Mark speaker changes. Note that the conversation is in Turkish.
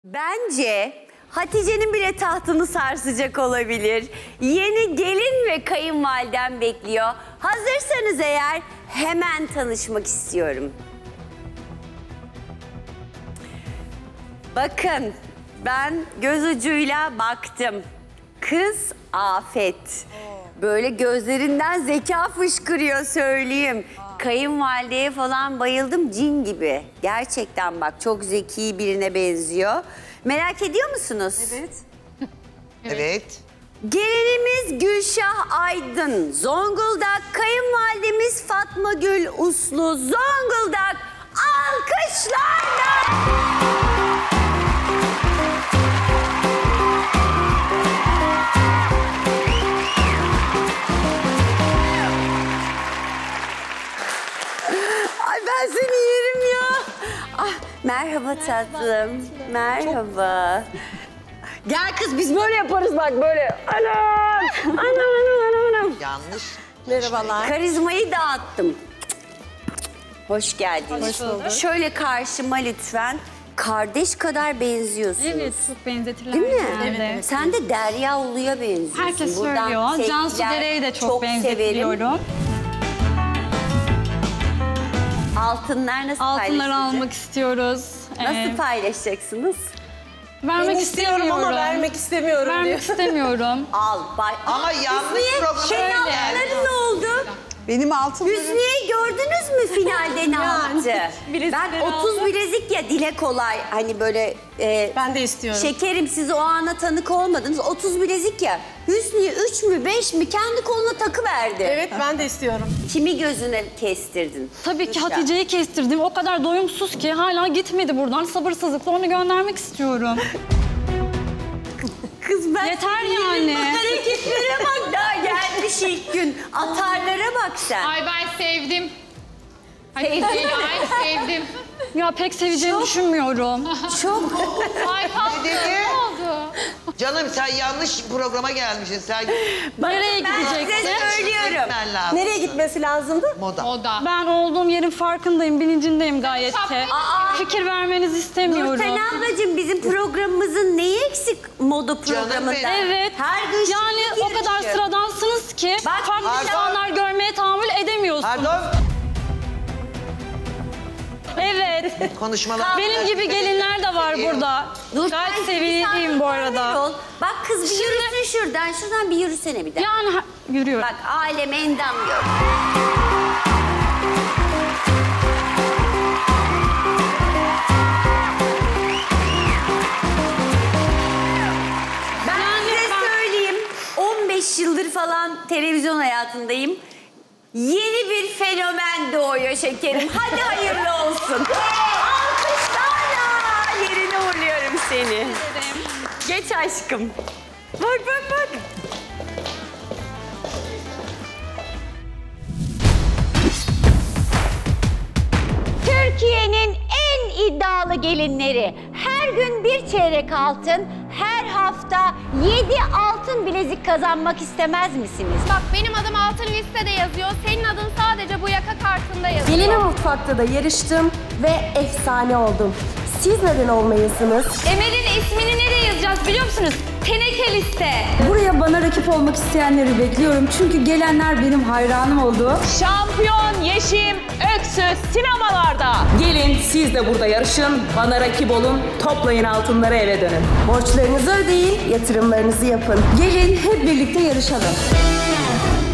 Speaker 1: Bence Hatice'nin bile tahtını sarsacak olabilir. Yeni gelin ve kayınvaliden bekliyor. Hazırsanız eğer hemen tanışmak istiyorum. Bakın ben göz ucuyla baktım. Kız afet. Böyle gözlerinden zeka fışkırıyor söyleyeyim. Kayınvalideye falan bayıldım, cin gibi. Gerçekten bak çok zeki birine benziyor. Merak ediyor musunuz?
Speaker 2: Evet.
Speaker 3: Evet.
Speaker 1: Gelinimiz Gülşah Aydın, Zonguldak. Kayınvalidemiz Fatma Gül Uslu, Zonguldak. Alkışlarla! Ay ben seni yerim ya. Ah, merhaba tatlım. Merhaba. Gel kız biz böyle yaparız bak böyle. Anam. Anam.
Speaker 3: Yanlış.
Speaker 2: Merhabalar.
Speaker 1: Karizmayı dağıttım. Hoş geldiniz.
Speaker 2: Hoş bulduk.
Speaker 1: Şöyle karşıma lütfen. Kardeş kadar benziyorsunuz.
Speaker 4: Evet, çok benzetirler.
Speaker 1: Değil mi?
Speaker 4: genelde.
Speaker 2: Evet.
Speaker 1: Sen de Derya Ulu'ya benziyorsun.
Speaker 4: Herkes
Speaker 1: Buradan
Speaker 4: söylüyor. Cansu
Speaker 1: sevgiler,
Speaker 4: Dere'yi de çok
Speaker 1: severim.
Speaker 4: benzetiliyorum.
Speaker 1: Altınlar nasıl
Speaker 4: Altınları
Speaker 1: paylaşılacak?
Speaker 4: almak istiyoruz.
Speaker 1: Nasıl paylaşacaksınız?
Speaker 4: Vermek
Speaker 2: Ben
Speaker 4: istiyorum
Speaker 2: istiyorum ama vermek istemiyorum diyor.
Speaker 4: Vermek istemiyorum.
Speaker 1: Al.
Speaker 3: Ama yanlış programa
Speaker 1: Senin
Speaker 3: geldi.
Speaker 1: altınların ne oldu?
Speaker 2: Benim altınlarım.
Speaker 1: Hüsniye'yi gördünüz mü finalde ne yaptı? Ben 30 bilezik ya dile kolay. Hani böyle
Speaker 2: Ben de istiyorum.
Speaker 1: şekerim siz o ana tanık olmadınız. 30 bilezik ya. Hüsniye 3 mü 5 mi kendi koluna takıverdi.
Speaker 2: Evet ben de istiyorum.
Speaker 1: Kimi gözüne kestirdin?
Speaker 4: Tabii ki
Speaker 1: Gülşah.
Speaker 4: Hatice'yi kestirdim. O kadar doyumsuz ki hala gitmedi buradan. Sabırsızlıkla onu göndermek istiyorum.
Speaker 1: Kız ben
Speaker 4: Yeter yani.
Speaker 1: hareketlere bak daha gelmiş ilk gün. Atarlara bak sen.
Speaker 5: Ay ben sevdim. Hatice'yi ay sevdim.
Speaker 4: Ya pek seveceğini düşünmüyorum.
Speaker 1: Çok.
Speaker 5: Ay kalktı.
Speaker 3: dedi?
Speaker 5: Ne oldu?
Speaker 3: Canım sen yanlış programa gelmişsin. Sen
Speaker 4: Nereye
Speaker 1: Ben size
Speaker 4: gidecekti?
Speaker 1: söylüyorum.
Speaker 3: gitmen lazım.
Speaker 2: Nereye gitmesi lazımdı?
Speaker 3: Moda.
Speaker 5: Moda.
Speaker 4: Ben olduğum yerin farkındayım, bilincindeyim gayet de. Fikir vermenizi istemiyorum.
Speaker 1: Nurten ablacığım bizim programımızın neyi eksik moda programında?
Speaker 3: benim.
Speaker 4: Evet.
Speaker 1: Her gün
Speaker 4: Yani
Speaker 1: şıklık
Speaker 4: o kadar
Speaker 1: yarışı.
Speaker 4: sıradansınız ki
Speaker 1: Bak,
Speaker 4: farklı
Speaker 3: pardon.
Speaker 4: insanlar görmeye tahammül edemiyorsunuz.
Speaker 3: Pardon.
Speaker 4: Evet.
Speaker 3: Konuşmalar.
Speaker 4: Benim gibi gelinler de var burada.
Speaker 1: Nurten,
Speaker 4: Gayet
Speaker 1: bir
Speaker 4: seviyeliyim bu
Speaker 1: saniye
Speaker 4: arada.
Speaker 1: ol. Bak kız bir yürüsün şuradan. Şuradan bir yürüsene bir daha.
Speaker 4: Yani yürüyorum.
Speaker 1: Bak alem endam gör. Ben size söyleyeyim. 15 yıldır falan televizyon hayatındayım. Yeni bir fenomen doğuyor şekerim. Hadi hayırlı olsun. Alkışlarla yerine uğurluyorum seni. Geç aşkım. Bak bak bak. Türkiye'nin en iddialı gelinleri. Her gün bir çeyrek altın, her hafta 7 altın bilezik kazanmak istemez misiniz?
Speaker 5: Bak benim adım altın listede yazıyor. Senin adın sadece bu yaka kartında yazıyor.
Speaker 6: Gelini mutfakta da yarıştım ve efsane oldum. Siz neden olmayasınız?
Speaker 5: Emel'in ismini nereye yazacağız biliyor musunuz? Teneke liste.
Speaker 6: Buraya bana rakip olmak isteyenleri bekliyorum. Çünkü gelenler benim hayranım oldu.
Speaker 7: Şampiyon Yeşim Öksüz sinemalarda.
Speaker 8: Gelin siz de burada yarışın, bana rakip olun, toplayın altınları eve dönün.
Speaker 6: Borçlarınızı ödeyin, yatırımlarınızı yapın. Gelin hep birlikte yarışalım.